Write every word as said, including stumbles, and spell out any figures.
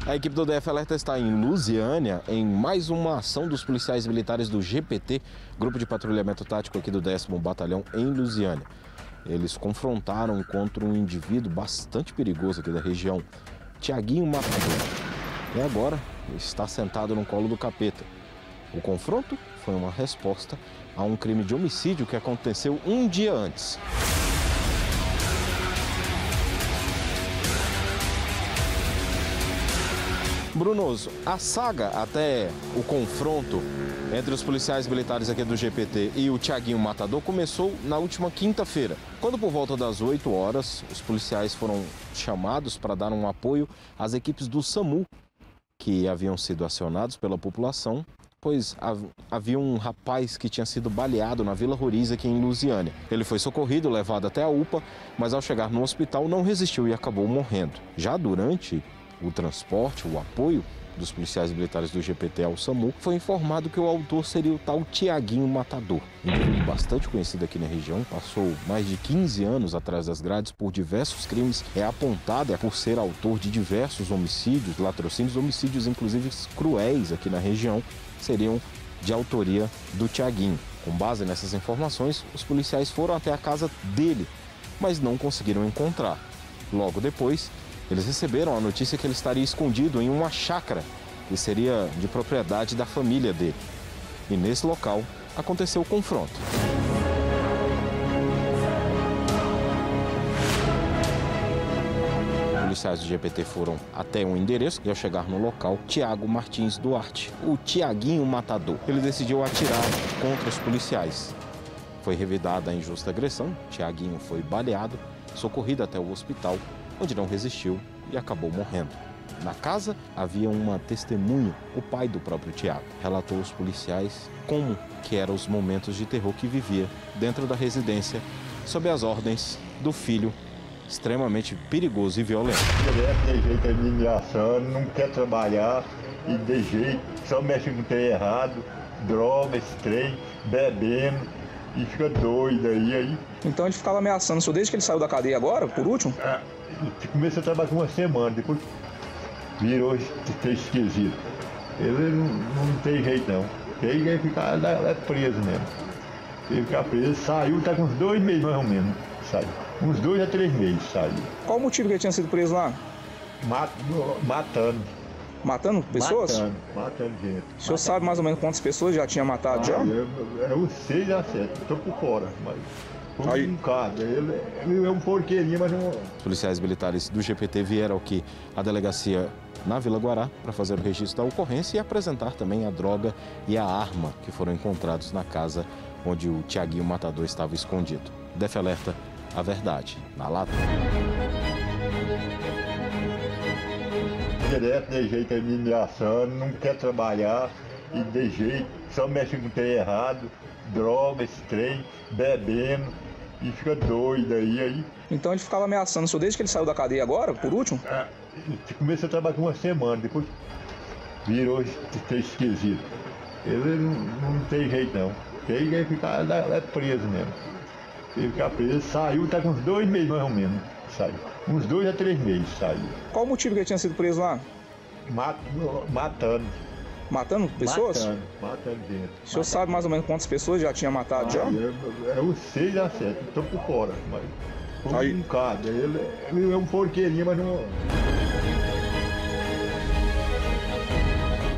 A equipe do D F Alerta está em Lusiânia, em mais uma ação dos policiais militares do G P T, Grupo de Patrulhamento Tático aqui do décimo Batalhão, em Lusiânia. Eles confrontaram contra um indivíduo bastante perigoso aqui da região, Tiaguinho Matador. E agora está sentado no colo do capeta. O confronto foi uma resposta a um crime de homicídio que aconteceu um dia antes. Brunoso, a saga até o confronto entre os policiais militares aqui do G P T e o Tiaguinho Matador começou na última quinta-feira, quando por volta das oito horas os policiais foram chamados para dar um apoio às equipes do SAMU, que haviam sido acionados pela população, pois havia um rapaz que tinha sido baleado na Vila Roriz aqui em Lusiânia. Ele foi socorrido, levado até a U P A, mas ao chegar no hospital não resistiu e acabou morrendo. Já durante o transporte, o apoio dos policiais militares do G P T ao SAMU, foi informado que o autor seria o tal Tiaguinho Matador. Um indivíduo bastante conhecido aqui na região, passou mais de quinze anos atrás das grades por diversos crimes, é apontado por ser autor de diversos homicídios, latrocínios, homicídios inclusive cruéis aqui na região, seriam de autoria do Tiaguinho. Com base nessas informações, os policiais foram até a casa dele, mas não conseguiram encontrar. Logo depois, eles receberam a notícia que ele estaria escondido em uma chácara que seria de propriedade da família dele. E nesse local aconteceu o confronto. Os policiais do G P T foram até um endereço e ao chegar no local, Tiago Martins Duarte, o Tiaguinho Matador, ele decidiu atirar contra os policiais. Foi revidada a injusta agressão, Tiaguinho foi baleado, socorrido até o hospital, onde não resistiu e acabou morrendo. Na casa havia uma testemunha, o pai do próprio Tiago. Relatou aos policiais como que eram os momentos de terror que vivia dentro da residência, sob as ordens do filho, extremamente perigoso e violento. De jeito administração, não quer trabalhar e de jeito, só mexe com o trem errado, droga, esse trem, bebendo. E fica doido aí, aí. Então ele ficava ameaçando o senhor desde que ele saiu da cadeia agora, por último? Ah, começou a trabalhar com uma semana, depois virou esquisito. Ele não, não tem jeito não. Tem que ficar é preso mesmo. Ele ficar preso, saiu, tá com uns dois meses mais ou menos. Saiu. Uns dois a três meses saiu. Qual o motivo que ele tinha sido preso lá? Mat, matando. Matando pessoas? Matando, matando gente. O senhor matando. sabe mais ou menos quantas pessoas já tinha matado ah, já? Eu, eu sei já certo, estou por fora, mas foi aí. Um cara, ele, ele é um porqueirinho, mas não... Os policiais militares do G P T vieram aqui à delegacia na Vila Guará para fazer o registro da ocorrência e apresentar também a droga e a arma que foram encontrados na casa onde o Tiaguinho Matador estava escondido. D F Alerta, a verdade na lata. Direto, de jeito administração, não quer trabalhar e de jeito, só mexe com o trem errado, droga, esse trem, bebendo e fica doido aí, aí. Então ele ficava ameaçando o senhor desde que ele saiu da cadeia agora, por último? Ah, começou a trabalhar com uma semana, depois virou esquisito. Ele não, não tem jeito não, tem que ficar é preso mesmo. Ele ficar preso, saiu, tá com uns dois meses mais ou menos, saiu. Uns dois a três meses saiu. Qual o motivo que ele tinha sido preso lá? Mat, matando. Matando pessoas? Matando, matando gente. O senhor matando. Sabe mais ou menos quantas pessoas já tinha matado ah, já? Eu, eu sei já certo, estou por fora, mas foi aí. Um cara, ele, ele é um porqueirinho, mas não...